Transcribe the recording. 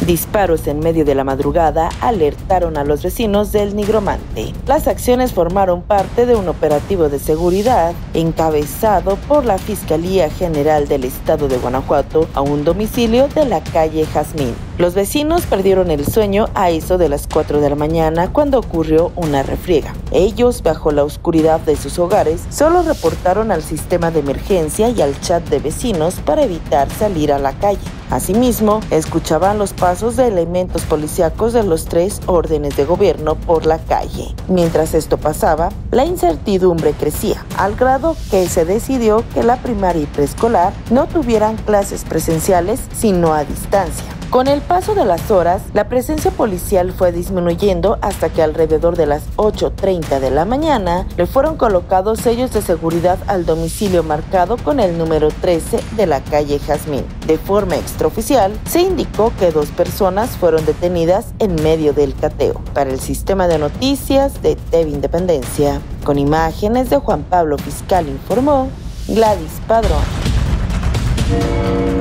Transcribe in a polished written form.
Disparos en medio de la madrugada alertaron a los vecinos del Nigromante. Las acciones formaron parte de un operativo de seguridad encabezado por la Fiscalía General del Estado de Guanajuato a un domicilio de la calle Jazmín. Los vecinos perdieron el sueño a eso de las 4 de la mañana cuando ocurrió una refriega. Ellos, bajo la oscuridad de sus hogares, solo reportaron al sistema de emergencia y al chat de vecinos para evitar salir a la calle. Asimismo, escuchaban los pasos de elementos policíacos de los 3 órdenes de gobierno por la calle. Mientras esto pasaba, la incertidumbre crecía, al grado que se decidió que la primaria y preescolar no tuvieran clases presenciales, sino a distancia. Con el paso de las horas, la presencia policial fue disminuyendo hasta que alrededor de las 8:30 de la mañana le fueron colocados sellos de seguridad al domicilio marcado con el número 13 de la calle Jazmín. De forma extraoficial, se indicó que 2 personas fueron detenidas en medio del cateo. Para el sistema de noticias de TV Independencia, con imágenes de Juan Pablo Fiscal, informó Gladys Padrón.